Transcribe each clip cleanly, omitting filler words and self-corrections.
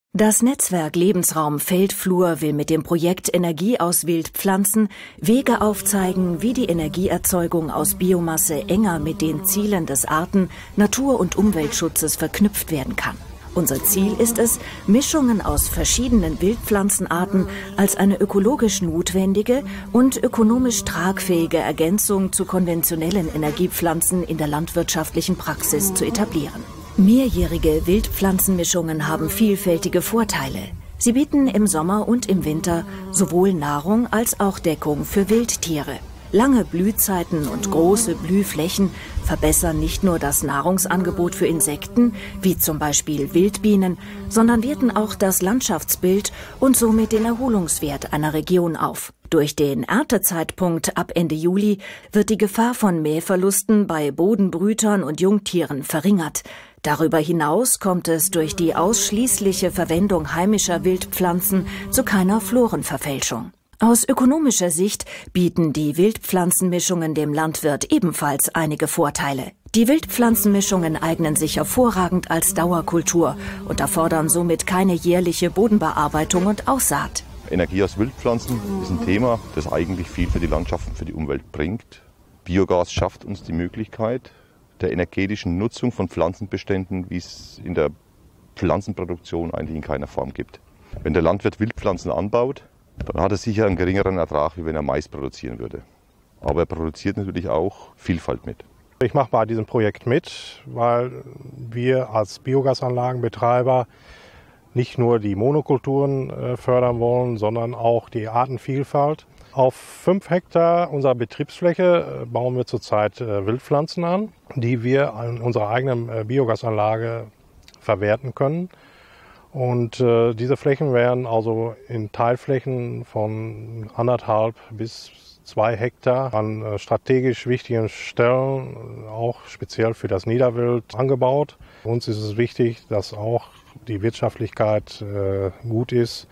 Das Netzwerk Lebensraum Feldflur will mit dem Projekt Energie aus Wildpflanzen Wege aufzeigen, wie die Energieerzeugung aus Biomasse enger mit den Zielen des Arten-, Natur- und Umweltschutzes verknüpft werden kann. Unser Ziel ist es, Mischungen aus verschiedenen Wildpflanzenarten als eine ökologisch notwendige und ökonomisch tragfähige Ergänzung zu konventionellen Energiepflanzen in der landwirtschaftlichen Praxis zu etablieren. Mehrjährige Wildpflanzenmischungen haben vielfältige Vorteile. Sie bieten im Sommer und im Winter sowohl Nahrung als auch Deckung für Wildtiere. Lange Blühzeiten und große Blühflächen verbessern nicht nur das Nahrungsangebot für Insekten, wie zum Beispiel Wildbienen, sondern werten auch das Landschaftsbild und somit den Erholungswert einer Region auf. Durch den Erntezeitpunkt ab Ende Juli wird die Gefahr von Mähverlusten bei Bodenbrütern und Jungtieren verringert. Darüber hinaus kommt es durch die ausschließliche Verwendung heimischer Wildpflanzen zu keiner Florenverfälschung. Aus ökonomischer Sicht bieten die Wildpflanzenmischungen dem Landwirt ebenfalls einige Vorteile. Die Wildpflanzenmischungen eignen sich hervorragend als Dauerkultur und erfordern somit keine jährliche Bodenbearbeitung und Aussaat. Energie aus Wildpflanzen ist ein Thema, das eigentlich viel für die Landschaft und für die Umwelt bringt. Biogas schafft uns die Möglichkeit der energetischen Nutzung von Pflanzenbeständen, wie es in der Pflanzenproduktion eigentlich in keiner Form gibt. Wenn der Landwirt Wildpflanzen anbaut, dann hat er sicher einen geringeren Ertrag, wie wenn er Mais produzieren würde. Aber er produziert natürlich auch Vielfalt mit. Ich mache bei diesem Projekt mit, weil wir als Biogasanlagenbetreiber nicht nur die Monokulturen fördern wollen, sondern auch die Artenvielfalt. Auf 5 Hektar unserer Betriebsfläche bauen wir zurzeit Wildpflanzen an, die wir an unserer eigenen Biogasanlage verwerten können. Und diese Flächen werden also in Teilflächen von 1,5 bis 2 Hektar an strategisch wichtigen Stellen, auch speziell für das Niederwild, angebaut. Uns ist es wichtig, dass auch die Wirtschaftlichkeit gut ist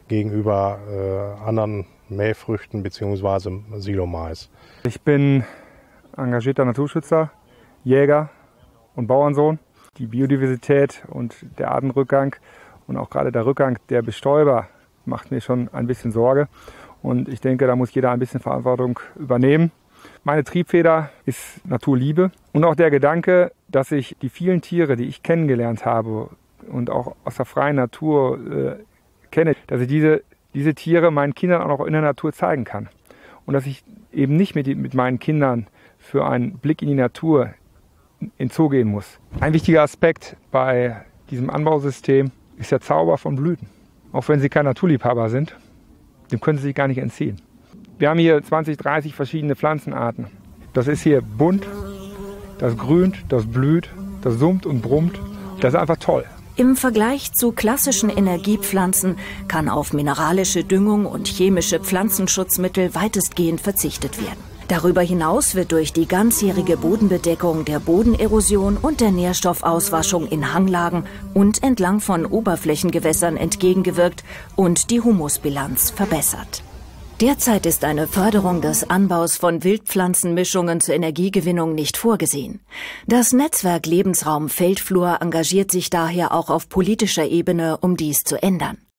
gegenüber anderen Mähfrüchten bzw. Silomais. Ich bin engagierter Naturschützer, Jäger und Bauernsohn. Die Biodiversität und der Artenrückgang und auch gerade der Rückgang der Bestäuber macht mir schon ein bisschen Sorge. Und ich denke, da muss jeder ein bisschen Verantwortung übernehmen. Meine Triebfeder ist Naturliebe und auch der Gedanke, dass ich die vielen Tiere, die ich kennengelernt habe und auch aus der freien Natur kenne, dass ich diese Tiere meinen Kindern auch noch in der Natur zeigen kann. Und dass ich eben nicht mit meinen Kindern für einen Blick in die Natur in den Zoo gehen muss. Ein wichtiger Aspekt bei diesem Anbausystem ist der Zauber von Blüten. Auch wenn Sie kein Naturliebhaber sind, dem können Sie sich gar nicht entziehen. Wir haben hier 20, 30 verschiedene Pflanzenarten. Das ist hier bunt, das grünt, das blüht, das summt und brummt. Das ist einfach toll. Im Vergleich zu klassischen Energiepflanzen kann auf mineralische Düngung und chemische Pflanzenschutzmittel weitestgehend verzichtet werden. Darüber hinaus wird durch die ganzjährige Bodenbedeckung der Bodenerosion und der Nährstoffauswaschung in Hanglagen und entlang von Oberflächengewässern entgegengewirkt und die Humusbilanz verbessert. Derzeit ist eine Förderung des Anbaus von Wildpflanzenmischungen zur Energiegewinnung nicht vorgesehen. Das Netzwerk Lebensraum Feldflur engagiert sich daher auch auf politischer Ebene, um dies zu ändern.